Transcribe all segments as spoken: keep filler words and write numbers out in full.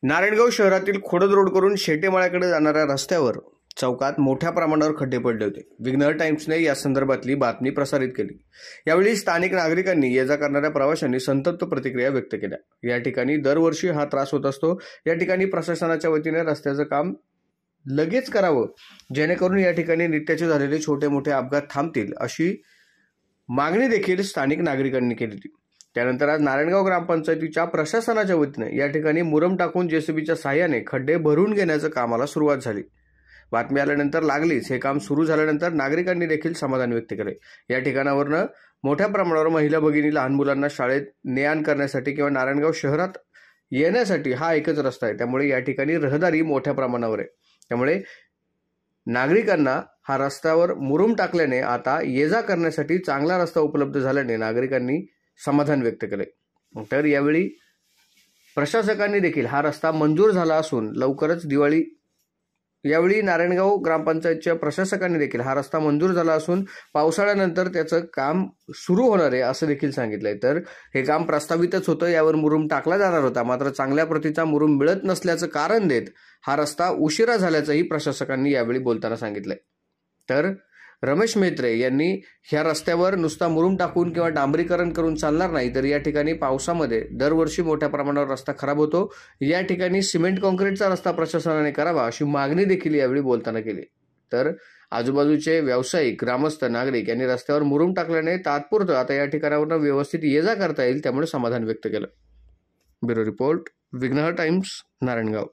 नारायणगाव शहरातील खोडद रोड करून शेटेमाळ्याकडे जाणाऱ्या रस्त्यावर चौकात मोठ्या प्रमाणावर खड्डे पडले होते। विघ्नहर टाइम्सने या संदर्भातली बातमी प्रसारित केली। यावेळी स्थानिक नागरिकांनी ये जा करणाऱ्या प्रवाशांनी संतप्त प्रतिक्रिया व्यक्त केल्या। या ठिकाणी दरवर्षी हा त्रास होत असतो। या ठिकाणी प्रशासनाच्या वतीने रस्त्याचं काम लगेच करावं, जेणेकरून या ठिकाणी नित्याचे झालेले छोटे मोठे अपघात थांबतील, अशी मागणी देखील स्थानिक नागरिकांनी केली होती। त्यानंतर आज नारायणगाव ग्रामपंचायतीच्या प्रशासनाच्या वतीने या ठिकाणी मुरम टाकून जेसीबीच्या सहाय्याने खड्डे भरून घेण्याचं कामाला सुरुवात झाली। बातमी आल्यानंतर लागलीच हे काम सुरू झाल्यानंतर नागरिकांनी देखील समाधान व्यक्त केले। या ठिकाणावरनं मोठ्या प्रमाणावर महिला भगिनी लहान मुलांना शाळेत ने-आण करण्यासाठी किंवा नारायणगाव शहरात येण्यासाठी हा एकच रस्ता आहे, त्यामुळे या ठिकाणी रहदारी मोठ्या प्रमाणावर आहे। त्यामुळे नागरिकांना हा रस्त्यावर मुरुम टाकल्याने आता ये-जा करण्यासाठी चांगला रस्ता उपलब्ध झाल्याने नागरिकांनी समाधान व्यक्त केले। तर यावेळी प्रशासकांनी देखील हा रस्ता मंजूर झाला असून लवकरच दिवाळी यावेळी नारायणगाव ग्रामपंचायतच्या प्रशासकांनी देखील हा रस्ता मंजूर झाला असून पावसाळ्यानंतर त्याचं काम सुरू होणार आहे असं देखील सांगितलंय। तर हे काम प्रस्तावितच होतं, यावर मुरुम टाकला जाणार होता, मात्र चांगल्या प्रतीचा मुरुम मिळत नसल्याचं कारण देत हा रस्ता उशिरा झाल्याचंही प्रशासकांनी यावेळी बोलताना सांगितलंय। तर रमेश मेत्रे यांनी ह्या रस्त्यावर नुसता मुरुम टाकून किंवा डांबरीकरण करून चालणार नाही, तर या ठिकाणी पावसामध्ये दरवर्षी मोठ्या प्रमाणावर रस्ता खराब होतो। या ठिकाणी सिमेंट कॉन्क्रीटचा रस्ता प्रशासनाने करावा अशी मागणी देखील यावेळी बोलताना केली। तर आजूबाजूचे व्यावसायिक, ग्रामस्थ, नागरिक यांनी रस्त्यावर मुरुम टाकल्याने तात्पुरतं आता या ठिकाणावर व्यवस्थित ये-जा करता येईल, त्यामुळे समाधान व्यक्त केलं। Bureau report, Vighnahar Times, Narayangaon.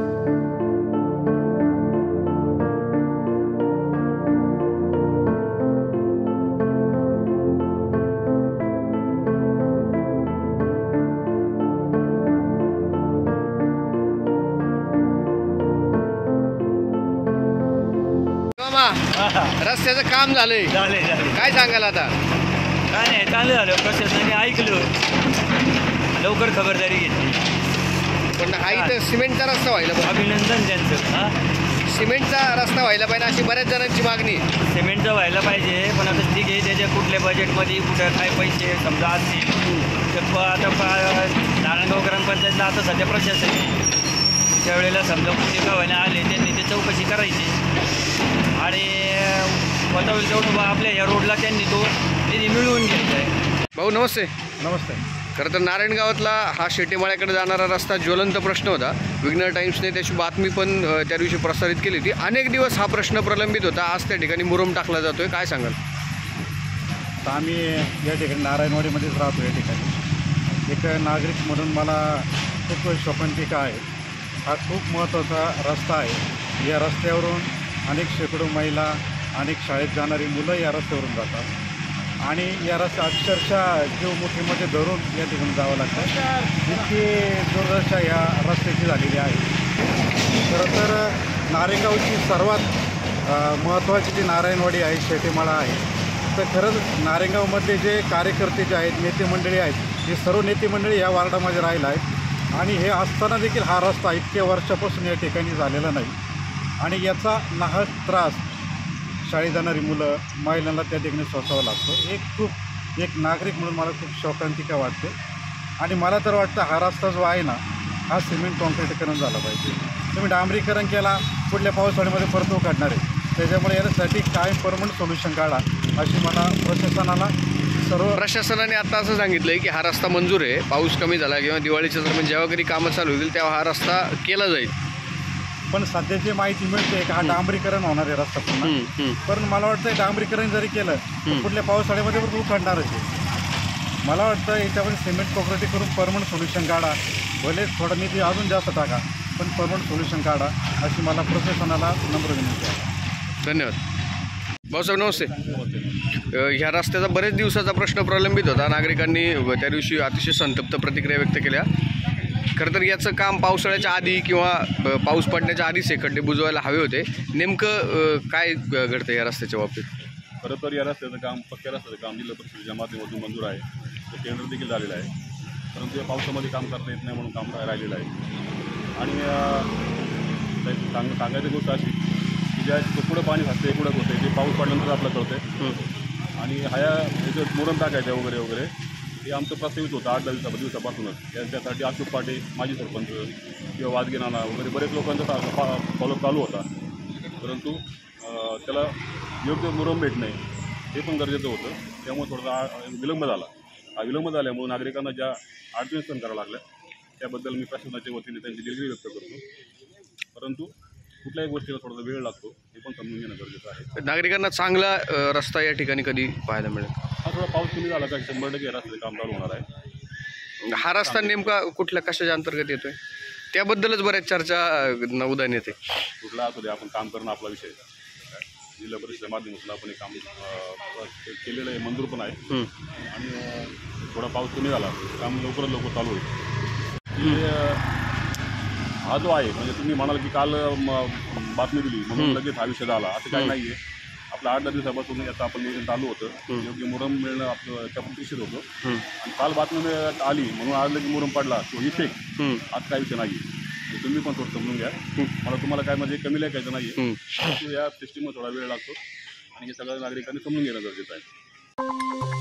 रस्त्याचं काम झालंय, झाले झाले काय सांगाल आता? काय नाही, चांगलं झालं, प्रशासनाने ऐकलं, लवकर खबरदारी घेतली। पण हा इथं सिमेंटचा रस्ता व्हायला पाहिजे, अभिनंदन त्यांचं। हा, सिमेंटचा रस्ता व्हायला पाहिजे अशी बऱ्याच जणांची मागणी। सिमेंटचा व्हायला पाहिजे, पण आता ठीक आहे, त्याच्या कुठल्या बजेटमध्ये कुठं काय पैसे समजा असतील तर प- आता पा- नारायणगाव ग्रामपंचायतला आता सध्या प्रशासन आहे, त्यावेळेला समजा कुठे गावाला आले त्यांनी ते चौकशी करायची आणि होता होईल तेवढं बा आपल्या या रोडला त्यांनी तो निधी मिळवून घ्यायचा आहे। भाऊ नमस्ते। नमस्ते। खरं तर नारायणगावातला हा शेटेमाळ्याकडे जाणारा रस्ता ज्वलंत प्रश्न होता। विघ्नहर टाइम्सने त्याची बातमी पण अ, त्या दिवशी प्रसारित केली होती। अनेक दिवस हा प्रश्न प्रलंबित होता, आज त्या ठिकाणी मुरुम टाकला जातोय, काय सांगाल? तर आम्ही या ठिकाणी नारायणवाडीमध्येच राहतो। या ठिकाणी एक नागरिक म्हणून मला खूप शोकांतिका आहे। हा खूप महत्त्वाचा रस्ता आहे। या रस्त्यावरून अनेक शेकडो महिला, अनेक शाळेत जाणारी मुलं या रस्त्यावरून जातात आणि या रस्त्या अक्षरशः जीव मुठीमध्ये धरून या ठिकाणी जावं लागतं, इतकी दुर्दशा या रस्त्याची झालेली आहे। खरं तर नारायणगावची सर्वात महत्त्वाची जी नारायणवाडी आहे, शेटेमाळा आहे, तर खरंच नारायणगावमधले जे कार्यकर्ते जे आहेत, नेते मंडळी आहेत, हे सर्व नेते मंडळी या वार्डामध्ये राहिलं आहेत आणि हे असताना देखील हा रस्ता इतक्या वर्षापासून या ठिकाणी झालेला नाही आणि याचा नाहक त्रास शाळेत जाणारी मुलं, महिलांना त्या ठिकाणी सोसावा लागतो। एक खूप एक नागरिक म्हणून मला खूप शोकांतिका वाटते आणि मला तर वाटतं हा रस्ता जो आहे ना, हा सिमेंट कॉन्क्रीटीकरण झाला पाहिजे। तुम्ही डांबरीकरण केला, पुढल्या पावसाळ्यामध्ये परत काढणार आहे, त्याच्यामुळे यासाठी काय परमनंट सोल्युशन काढा अशी मला प्रशासनाला सर्व प्रशासनाने आता असं सांगितलंय की हा रस्ता मंजूर आहे, पाऊस कमी झाला किंवा दिवाळीच्या दरम्यान जेव्हा कधी कामं चालू होतील तेव्हा हा रस्ता केला जाईल। पण सध्याची माहिती मिळते की हा डांबरीकरण होणार आहे रस्ता पुन्हा, पण मला वाटतं डांबरीकरण जरी केलं तर पुढल्या पावसाळ्यामध्ये पण उखाडणारच आहे। मला वाटतं याच्यामध्ये सिमेंट कॉन्क्रीट करून परमनंट सोल्युशन काढा, भले थोडा निधी अजून जास्त टाका, पण परमनंट सोल्युशन काढा अशी मला प्रशासनाला नम्र विनंती आहे। धन्यवाद। भाऊसाहेब नमस्ते। अ, ह्या रस्त्याचा बरेच दिवसाचा प्रश्न प्रलंबित होता, नागरिकांनी त्या दिवशी अतिशय संतप्त प्रतिक्रिया व्यक्त केल्या। खरं तर याचं काम पावसाळ्याच्या आधी किंवा पाऊस पडण्याच्या आधीच हे खड्डे बुजवायला हवे होते, नेमकं काय घडतं या रस्त्याच्या बाबतीत? खरं तर या रस्त्याचं काम, पक्क्या रस्त्याचं काम जिल्हा परिषदेच्या माध्यमातून मंजूर आहे, ते टेंडर देखील झालेलं आहे, परंतु या पावसामध्ये काम करता येत नाही म्हणून काम राहिलेलं आहे। आणि सांग सांगायची गोष्ट अशी की ज्या पुढं पाणी घासतं एकुडक होते, ते पाऊस पडल्यानंतर आपलं कळतं आणि ह्या याच्यात मुरम टाकायचं वगैरे वगैरे हे आमचं प्रस्तावित होतं आठ दहा दिवसा दिवसापासूनच. यांच्यासाठी अशोक पाटे माजी सरपंच किंवा वादगे नाना वगैरे बरेच लोकांचा फॉलो चालू होता, परंतु त्याला योग्य मुरम भेटणे हे पण गरजेचं होतं. त्यामुळे थोडासा विलंब झाला. हा विलंब झाल्यामुळे नागरिकांना ज्या अडचणी सहन कराव्या लागल्या त्याबद्दल मी प्रशासनाच्या वतीने त्यांची दिलगिरी व्यक्त करतो. परंतु कुठल्याही गोष्टीला थोडासा वेळ लागतो हे पण समजून घेणं गरजेचं आहे. नागरिकांना चांगला अ, रस्ता या ठिकाणी कधी पाहायला मिळेल? हा थोडा पाऊस कमी झाला का शंभर टक्के रस्त्याचे काम चालू होणार आहे. हा रस्ता नेमका कुठल्या कशाच्या अंतर्गत येतोय त्याबद्दलच बऱ्याच चर्चा अ, उदयान येते. कुठला असू दे, आपण काम करणं आपला विषय आहे. जिल्हा परिषदेच्या माध्यमातून आपण हे काम अं, केलेलं आहे, मंजूर पण आहे. आणि अं, थोडा पाऊस कमी झाला काम लवकरात लवकर चालू होईल. की अं, हा जो आहे म्हणजे तुम्ही म्हणाल की काल म, बातमी दिली म्हणून लगेच हा विषय झाला असं काही नाही आहे. आपलं आठ दहा दिवसापासून याचं आपण नियोजन चालू होतं. योग्य मुरम मिळणं आपलं त्याप्रतिष्ठित होतं. आणि काल बातमी मिळत आली म्हणून आज लगेच मुरम पडला तो इफेक्ट आज काही विषय नाही. तुम्ही पण थोडं समजून घ्या. मला तुम्हाला काय म्हणजे कमी लेखायचं नाही आहे. या सिस्टीममध्ये थोडा वेळ लागतो आणि हे सगळ्या नागरिकांनी समजून घेणं गरजेचं आहे.